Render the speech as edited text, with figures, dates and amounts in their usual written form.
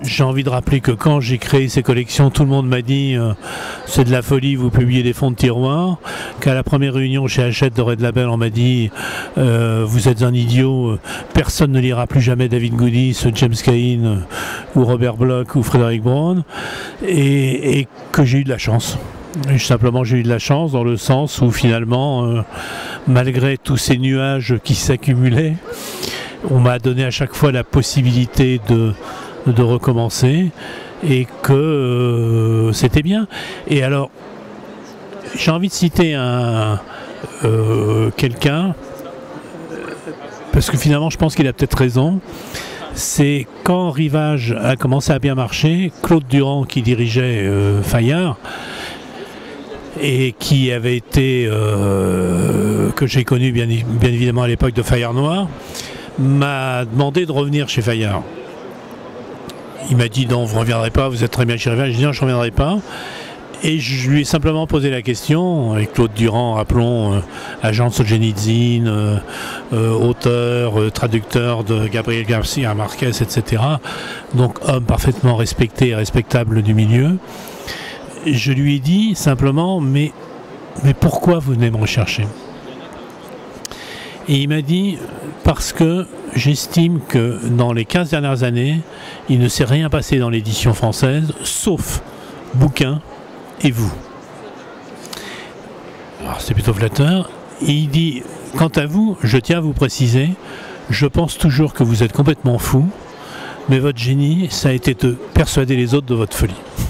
J'ai envie de rappeler que quand j'ai créé ces collections, tout le monde m'a dit c'est de la folie, vous publiez des fonds de tiroir. Qu'à la première réunion chez Hachette de Red Label, on m'a dit vous êtes un idiot, personne ne lira plus jamais David Goodis, James Cain ou Robert Bloch ou Frédéric Brown, et que j'ai eu de la chance. Et simplement j'ai eu de la chance dans le sens où finalement, malgré tous ces nuages qui s'accumulaient, on m'a donné à chaque fois la possibilité de recommencer et que c'était bien. Et alors, j'ai envie de citer quelqu'un, parce que finalement je pense qu'il a peut-être raison. C'est quand Rivage a commencé à bien marcher, Claude Durand, qui dirigeait Fayard, et qui avait été, que j'ai connu bien évidemment à l'époque de Fayard Noir, m'a demandé de revenir chez Fayard. Il m'a dit non, vous ne reviendrez pas, vous êtes très bien chez Rivage. J'ai dit non, je ne reviendrai pas. Et je lui ai simplement posé la question, avec Claude Durand, rappelons, agent de Solzhenitsyn, auteur, traducteur de Gabriel Garcia Marquez, etc. Donc homme parfaitement respecté et respectable du milieu. Je lui ai dit simplement, mais pourquoi vous venez me rechercher ? Et il m'a dit, parce que j'estime que dans les 15 dernières années, il ne s'est rien passé dans l'édition française, sauf bouquins et vous. Alors c'est plutôt flatteur. Et il dit, quant à vous, je tiens à vous préciser, je pense toujours que vous êtes complètement fou, mais votre génie, ça a été de persuader les autres de votre folie.